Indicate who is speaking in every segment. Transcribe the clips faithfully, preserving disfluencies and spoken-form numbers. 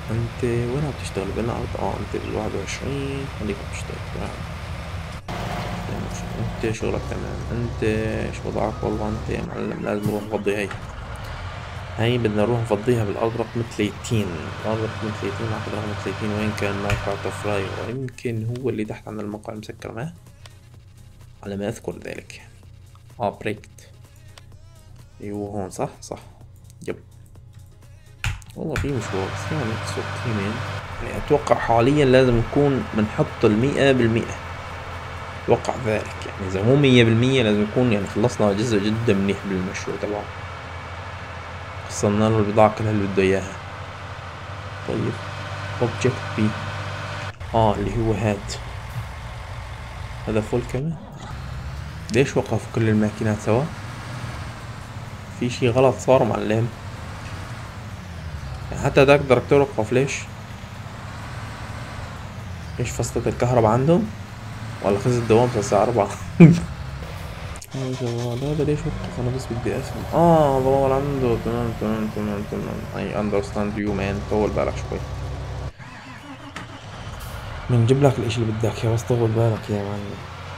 Speaker 1: انت وين عم تشتغل بالارض؟ اه انت بالواحد وعشرين، خليك عم تشتغل تمام. انت شغلك تمام. انت ايش وضعك؟ والله انت يا معلم لازم نروح نفضي هي. هاي بدنا نروح نفضيها بالارض رقم ثلاثين. الارض رقم ثلاثين، معقد رقم ثلاثين وين كان موقع كفراي؟ ويمكن هو اللي تحت عند الموقع المسكر، ما على ما اذكر ذلك. اه بريكت، ايوه هون صح صح. يب. والله في مشوار بس يعني صوت يمين. يعني اتوقع حاليا لازم نكون بنحط المئة بالمئة. اتوقع ذلك يعني اذا مو مية بالمية لازم نكون يعني خلصنا جزء جدا منيح بالمشروع تبعه. وصلنا له البضاعة كلها اللي بده اياها. طيب اوبجكت بي، اه اللي هو هاد. هذا فول كمان. ليش وقف كل الماكينات سوا؟ في شي غلط صار معلم. يعني حتى داك الدكتور وقف ليش؟ ايش فصلت الكهرباء عندهم؟ ولا خلص الدوام الساعة أربعة؟ يا جوال هذا ليش وقف؟ أنا بس بدي أفهم. آه ضوال عنده. تمام تمام تمام تمام. I understand you man. طول بالك شوي. بنجيب لك الإشي اللي بدك إياه بس طول بالك يا معلم.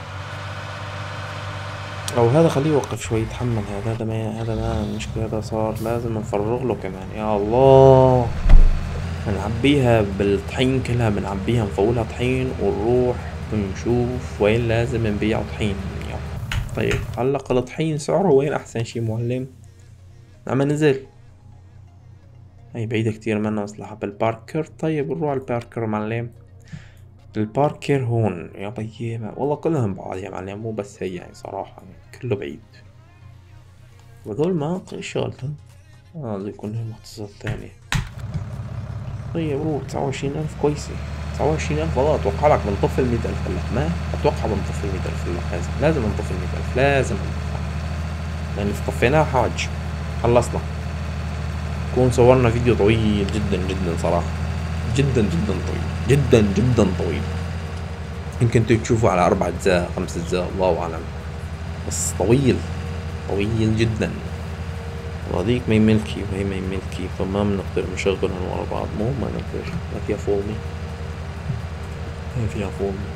Speaker 1: أو هذا خليه يوقف شوي يتحمل. هذا هذا ما هذا ما المشكلة. هذا صار لازم نفرغ له كمان. يا الله. بنعبيها بالطحين كلها، بنعبيها نفولها طحين ونروح بنشوف وين لازم نبيع طحين. يلا. طيب هلا الطحين سعره وين أحسن شي معلم؟ عم نزل. هي بعيدة كتير منا مصلحة بالباركر. طيب نروح على الباركر معلم. الباركر هون يا طيب. والله كلهم بعاد يا معلم، مو بس هي يعني صراحة يعني كله بعيد. وهذول مناطق ايش شغلتهم؟ اه زي يكون لهم اختصاصات تانية. طيب روح. تسعة وعشرين ألف كويسة. تسعة وعشرين ألف والله أتوقع لك بنطفي المية ألف هلا. ما أتوقع بنطفي المية ألف هلا. لازم لازم نطفي المية ألف. لازم نطفي. لأن إذا طفيناها حاج خلصنا. نكون صورنا فيديو طويل جدا جدا صراحة. جدا جدا طويل. جدا جدا طويل. يمكن انتوا تشوفوا على أربع أجزاء خمس أجزاء الله أعلم. بس طويل. طويل جدا. وهذيك مي ملكي وهي مي ملكي، فما بنقدر نشغلهم ورا بعض. مو ما نقدر. ما فيها فولمي. هي فيها فولمي.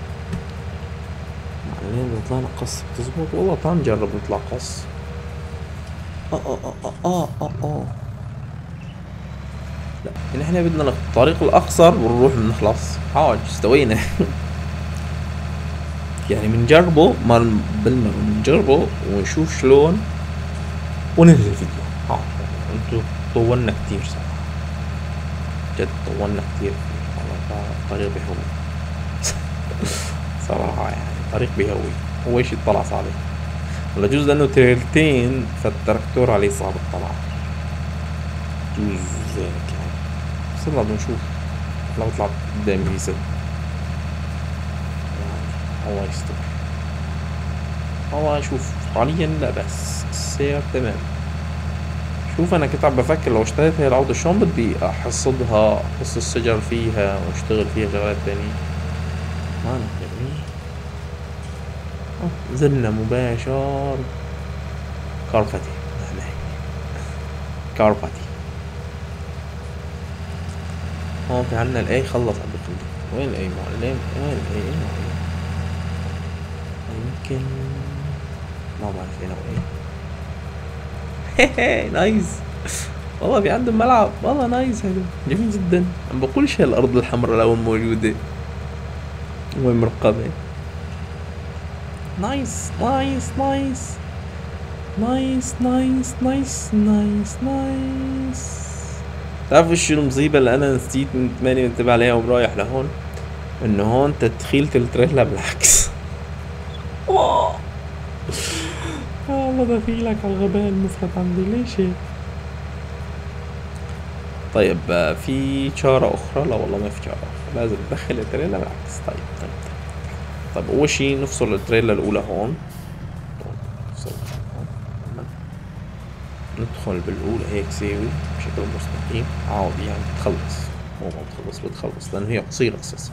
Speaker 1: معلم لو طلعنا قص بتزبط والله. تعال نجرب نطلع قص. اه اه اه اه اه اه لا يعني احنا بدنا الطريق الأقصر ونروح بنخلص. حاج استوينا. يعني بنجربه مر بالمرة. بنجربه ونشوف شلون وننهي الفيديو. ها انتو طولنا كتير صراحة. جد طولنا كتير. والله طريق بيهوي. صراحة يعني طريق بيهوي. هو ايش يطلع صعب. ولا جوز لانه تريلتين فالتراكتور عليه صعب الطلعة. جوز ذلك يعني. بس يلا بنشوف. لو بطلع قدامي يسد يعني. الله يستر. والله شوف حاليا لا بس السير تمام. شوف انا كنت عم بفكر لو اشتريت هي العودة شلون بدي احصدها، احص الشجر فيها واشتغل فيها شغلات تانية. ما نقدر. اه نزلنا مباشر. كاربتي. نحن هيك. كاربتي. هون في عنا الاي. خلص عبد الخليل. وين الاي معلم؟ وين الاي؟ اين الاي؟ يمكن ما بعرف اين الاي. نايس. والله في عندهم ملعب. والله نايس. حلو جميل جدا. عم بقولش هالارض الحمراء لو موجودة وين مرقبة. نايس نايس نايس نايس نايس نايس نايس نايس. تعرفوا شو المصيبة اللي انا نسيت من ماني منتبه عليها ورايح لهون؟ انه هون تدخيلة التريلا بالعكس. والله دخيلك على الغباء المفرط عندي. ليش هيك؟ طيب في شارة أخرى؟ لا والله ما في شارة أخرى. لازم تدخل التريلا بالعكس. طيب طيب طيب, طيب أول شي نفصل التريلا الأولى هون. نفصل هون. ندخل بالأولى هيك ساوي بشكل مستقيم عادي يعني. بتخلص. مو ما بتخلص بتخلص لأنه هي قصيرة أساسا.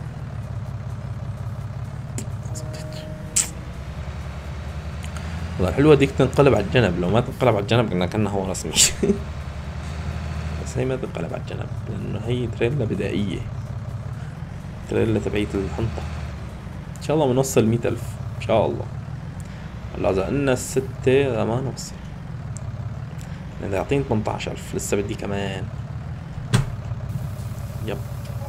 Speaker 1: والله الحلوة ديك تنقلب على الجنب. لو ما تنقلب على الجنب قلنا كأنها هو رسمي. بس بس هي ما تنقلب على الجنب لانه هي تريلا بدائية، تريلا تبعية الحنطة. ان شاء الله بنوصل مية الف ان شاء الله. هلا اذا قلنا الستة ما نوصل، اذا يعطيني ثمنتعش الف لسه بدي كمان. يب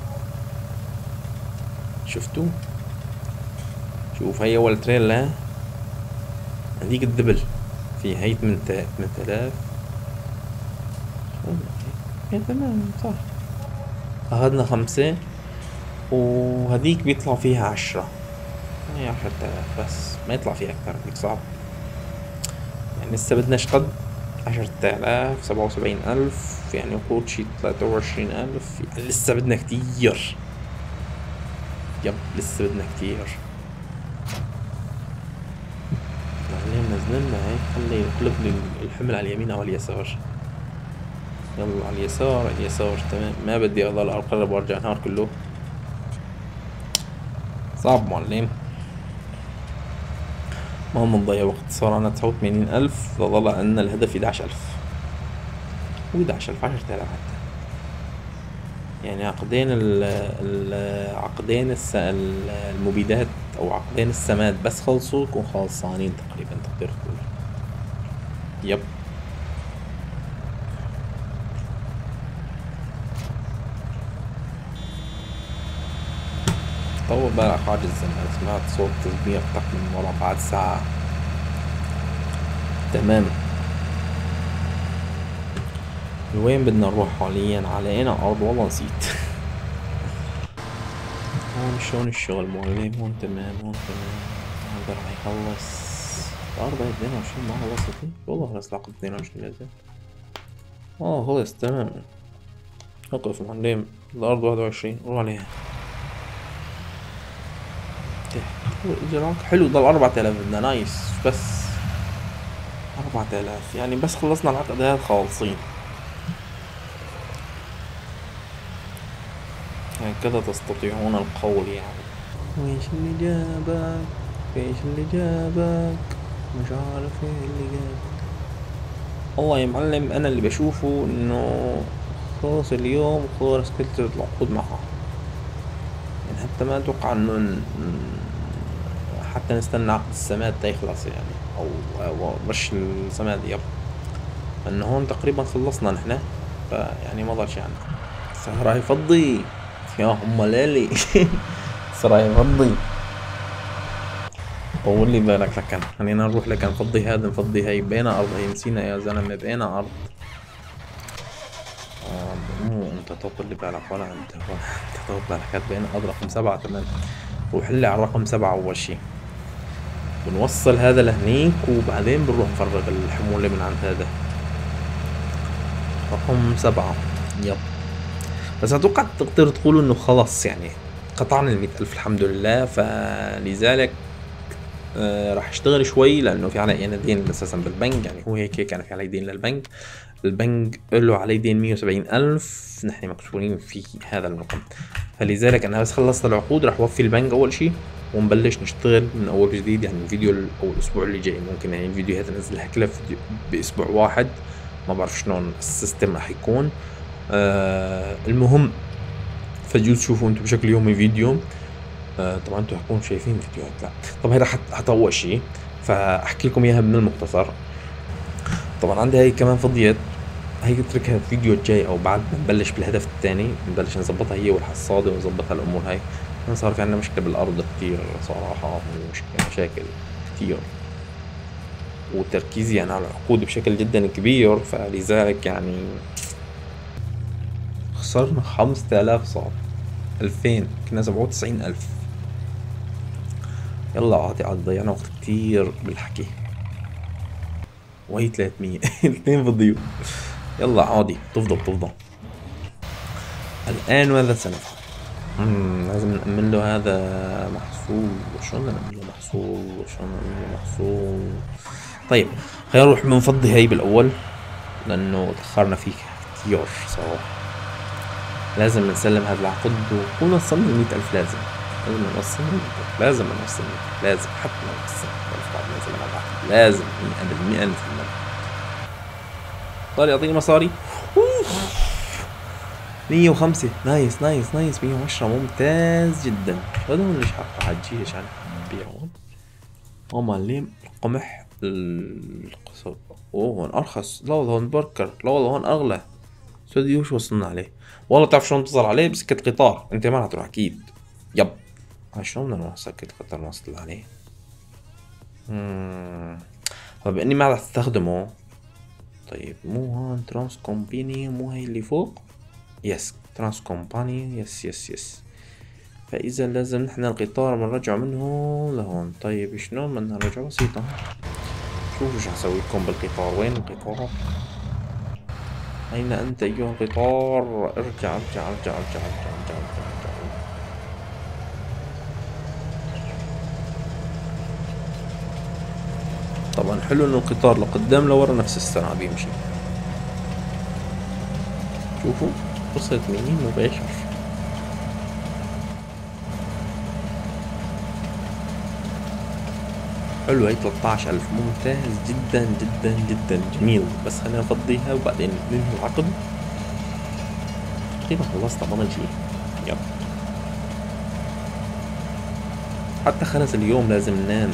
Speaker 1: شفتوا؟ شوف هي اول تريلا هذيك الدبل في هي ثمانية آلاف. يا تمام صح. اخذنا خمسة وهذيك بيطلع فيها عشرة، هي عشرة آلاف بس ما يطلع فيها اكثر، هذيك صعب يعني. لسه بدناش قد عشرة آلاف، سبعة وسبعين ألف يعني وقود شي ثلاثة وعشرين ألف، يعني لسه بدنا كتير. يب لسه بدنا كتير. بعدين نزلنا هيك خلي يقلب لي الحمل على اليمين او على اليسار. يلا على اليسار، على اليسار تمام. ما بدي اضل اقرب وارجع نهار كله، صعب معلم. ما هم نضيع وقت. صار عنا تسعة وثمانين ألف لضل عنا الهدف احد عشر ألف و احد عشر ألف عشرة آلاف حتى. يعني عقدين ال ال عقدين الس المبيدات او عقدين السماد بس خلصوا يكون خلصانين تقريبا تقدر تقول. يب طول بالك حاجز. انا سمعت صوت تسبيح طق من ورا بعد ساعة. تمام. وين بدنا نروح حاليا؟ علينا ارض والله نسيت. هون شلون الشغل معلم؟ هون تمام، هون تمام. هذا راح يخلص الارض اثنين وعشرين. ما خلصت والله، خلص العقد اثنين وعشرين لازم. اه خلص تمام. وقف معلم. الارض واحد وعشرين روح عليها. اجراك حلو. ضل أربعة آلاف بدنا. نايس. بس أربعة آلاف يعني بس خلصنا العقد هذا خالصين. هكذا تستطيعون القول يعني. ويش اللي جابك؟ ايش اللي جابك؟ مش عارف ايه اللي جابك. والله يا معلم انا اللي بشوفه انه خلص اليوم خلص كل العقود معها، يعني حتى ما اتوقع انه حتى نستنى عقد السماد تيخلص يعني، او او رش السماد. يب انه هون تقريبا خلصنا نحن، فيعني ما ضل شي عنا. سهرة يفضي يا ام ليلي. سهرة يفضي. طول لي بالك لكن خلينا نروح لكن نفضي هذا نفضي هي. بقينا ارض، هي نسينا يا زلمه بقينا ارض. اه مو انت طول لي بالك ولا انت ولا انت طول بالك. هات بقينا ارض رقم سبعة. تمام. روح لي على رقم سبعة اول شي. بنوصل هذا لهنيك وبعدين بنروح نفرغ الحمولة من عند هذا رقم سبعة. يب بس اتوقع تقدروا تقولوا انه خلص يعني قطعنا المئة الف الحمد لله. فلذلك آه راح اشتغل شوي لانه في علي انا دين اساسا بالبنك. يعني هو هيك كان في علي دين للبنك. البنك له علي دين مية وسبعين الف، نحن مكسورين في هذا الرقم. فلذلك انا بس خلصت العقود راح اوفي البنك اول شيء ونبلش نشتغل من اول جديد. يعني الفيديو او الاسبوع اللي جاي ممكن يعني الفيديوهات انزلها كلها فيديو باسبوع واحد. ما بعرف شلون السيستم راح يكون. آه المهم فجوا تشوفوا انتم بشكل يومي فيديو. آه طبعا انتم حتكونوا شايفين فيديوهات. لا طب هذا حتى اول شيء فاحكي لكم اياها من المختصر. طبعا عندي هاي كمان فضيت، هي اتركها الفيديو الجاي او بعد ما نبلش بالهدف الثاني نبلش نظبطها هي والحصاده ونظبطها الامور هاي. صار في عندنا مشكله بالارض كتير صراحه، مشكله مشاكل كتير وتركيزي يعني على العقود بشكل جدا كبير. فلذلك يعني خسرنا خمسة آلاف صار ألفين كنا سبعة وتسعين ألف. يلا عادي عاد ضيعنا وقت كتير بالحكي. وهي ثلاثمية الاثنين فضيوا. يلا عادي تفضل تفضل. الآن ماذا سنفعل؟ امم لازم نأمن له هذا محصول. شلون نأمن له محصول؟ شلون نأمن له محصول؟ طيب خلينا نروح بنفضي هي بالأول لأنه تأخرنا فيه كتير صراحة. لازم نسلم هذا العقد ونكون وصلنا المئة ألف. لازم لازم نوصل لازم نوصل لازم حتى نوصل لازم هذا العقد لازم مئة بالمئة نسلم. صار يعطيني مصاري. مية وخمسة. نايس نايس نايس. مية وعشرة ممتاز جدا. هذول ليش حقه حجي عشان نبيعهم. هو معلم القمح القصب. اوه هون ارخص. لا والله هون بركر. لا والله هون اغلى. سودي وش وصلنا عليه؟ والله تعرف شلون تصل عليه؟ بسكة قطار. انت ما راح تروح اكيد. يب. هاي شلون بدنا نروح سكة قطار نوصل عليه؟ اممم طب اني ما راح استخدمه. طيب مو هون ترانس كومباني؟ مو هي اللي فوق؟ يس ترانس كومباني. يس يس يس. فاذا لازم نحن القطار بنرجعه منه لهون. طيب شلون بدنا نرجعه؟ بسيطة. شوفوا شو حسوي لكم بالقطار. وين القطار؟ أين أنت أيها القطار؟ ارجع ارجع ارجع ارجع ارجع ارجع ارجع, ارجع. طبعا حلو إنه القطار لقدام لورا نفس السرعة بيمشي. شوفوا وصلت مين مباشر. حلو. هي ثلاثة عشر ألف ممتاز جدا جدا جدا جميل. بس خلينا نفضيها وبعدين ننهي العقد. تقريبا خلصت ضمن شيء. يب. حتى خلص اليوم لازم ننام.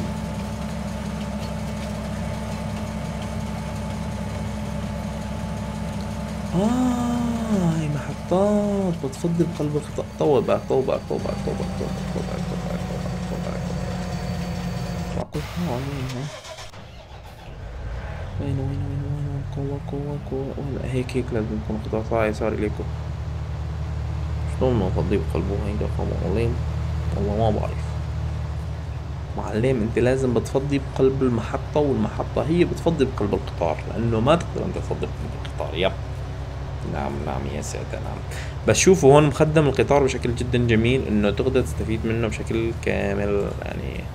Speaker 1: آه هاي محطات بتفضي بقلب الخطأ. طول بقى طول بقى طول بقى طول بقى طول بقى طول بقى طول بقى طول بقى طول بقى. وين وين وين وين قوة قوة قوة. ولا هيك هيك لازم يكون قطاع صاعي صار إليكم. شلون نفضيه بقلبه؟ هيدا رقم معلم. والله ما بعرف. معلم انت لازم بتفضي بقلب المحطة والمحطة هي بتفضي بقلب القطار لأنه ما تقدر انت تفضي بقلب القطار. يب. نعم نعم يا سادة نعم. بس شوفوا هون مخدم القطار بشكل جدا جميل انه تقدر تستفيد منه بشكل كامل يعني.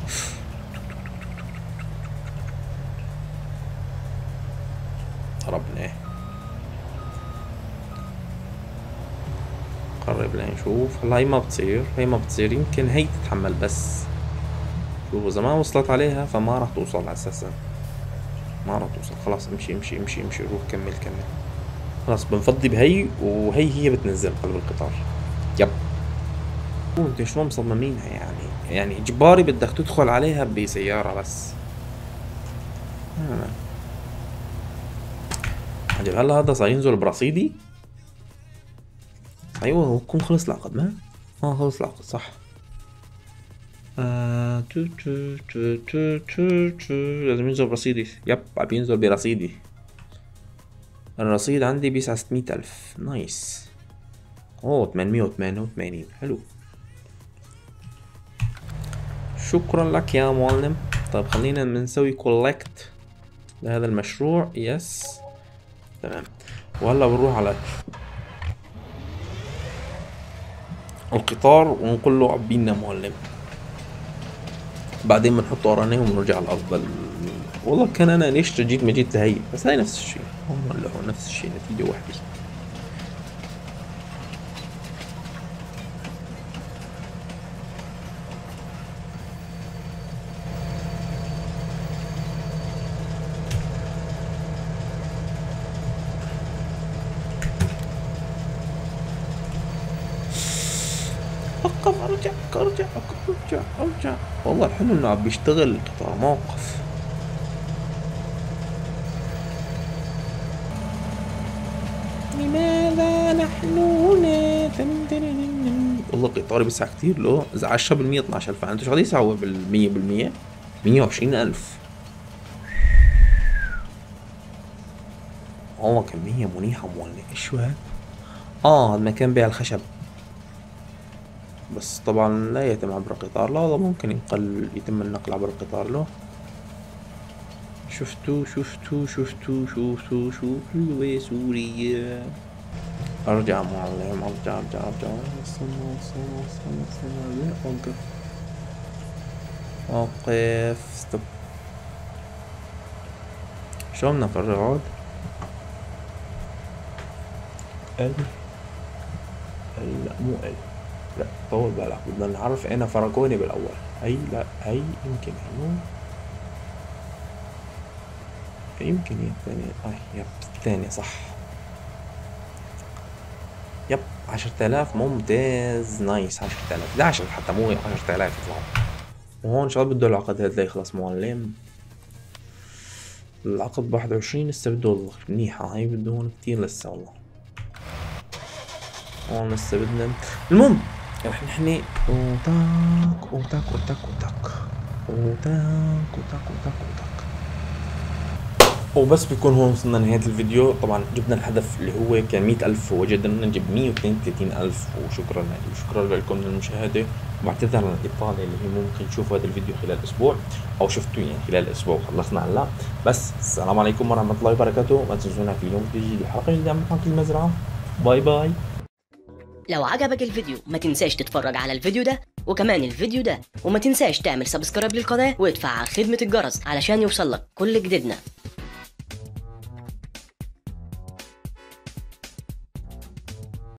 Speaker 1: هربنا. قرب لنشوف. هلا هي ما بتصير. هي ما بتصير. يمكن هي تتحمل بس. شوفوا اذا ما وصلت عليها فما راح توصل اساسا. ما راح توصل. خلاص امشي امشي امشي امشي. روح كمل كمل. خلاص بنفضي بهي وهي هي بتنزل قلب القطار. يب. انت شلون مصممينها يعني؟ يعني اجباري بدك تدخل عليها بسيارة بس. عجب. هلا هذا صار ينزل برصيدي. ايوه هو بكون خلص العقد ما؟ اه خلص العقد صح. آه تو تو تو تو تو تو. لازم ينزل برصيدي. يب عم ينزل برصيدي. الرصيد عندي بيسعى ستمية ألف. نايس. اوه ثمانمية وثمانية وثمانين. حلو. شكرا لك يا معلم. طيب خلينا نسوي كولكت لهذا المشروع. يس تمام. وهلا بنروح على القطار ونقول له عبينا معلم. بعدين بنحطه ورانيه وبنرجع على الارض بل... والله كان انا ليش جيت ما جيت لهي. بس هاي نفس الشيء. هون ولا هون نفس الشيء. نتيجة واحدة. وقف. ارجع ارجع ارجع ارجع. والله الحلو انه عم بيشتغل قطار موقف. لماذا نحن هنا؟ والله قطاري بيسعى كتير له. اذا عشرة بالمية اثناش ألف. انتو شو قد يساوي بالمية بالمية؟ مية وعشرين ألف. والله كمية منيحة مولي. ايش هاد؟ اه هذا مكان بيع الخشب. بس طبعا لا يتم عبر القطار. لا والله ممكن ينقل يتم النقل عبر القطار له. شفتوا شفتوا شفتوا شفتوا شفتوا يا سوريا. ارجع معلم. ارجع ارجع ارجع. استنى استنى استنى استنى. لا اوقف. اوقف. ستوب. شو بدنا نفرغ عود؟ ال لا مو ال. لا طول بالك. بدنا نعرف اين فرقوني بالاول. هي لا هي يمكن هي يمكن هي الثانية. اه يب الثانية صح. يب عشرة آلاف ممتاز نايس. عشرة آلاف احد عشر حتى مو عشرة آلاف يطلعوا. وهون شباب بده العقد هذا يخلص معلم. العقد بواحد وعشرين لسه بده منيحة هاي، بده هون كتير لسه والله. هون لسه بدنا. المهم رح نحني وتاك وتاك وتاك وتاك وتاك وتاك وتاك وتاك. وبس بيكون هون وصلنا لنهاية الفيديو. طبعا جبنا الهدف اللي هو كان مية ألف وقدرنا نجيب مية واثنين وثلاثين ألف، وشكرا لكم وشكرا لكم للمشاهدة. وبعتذر عن الإطالة اللي هي ممكن تشوفوا هذا الفيديو خلال أسبوع أو شفتوا يعني خلال أسبوع خلصنا هلا. بس السلام عليكم ورحمة الله وبركاته. ما تنسونا في اليوم تجي حلقة جديدة من حلقة المزرعة. باي باي.
Speaker 2: لو عجبك الفيديو ما تنساش تتفرج على الفيديو ده وكمان الفيديو ده، وما تنساش تعمل سبسكرايب للقناة وتفعل خدمة الجرس علشان يوصلك كل جديدنا.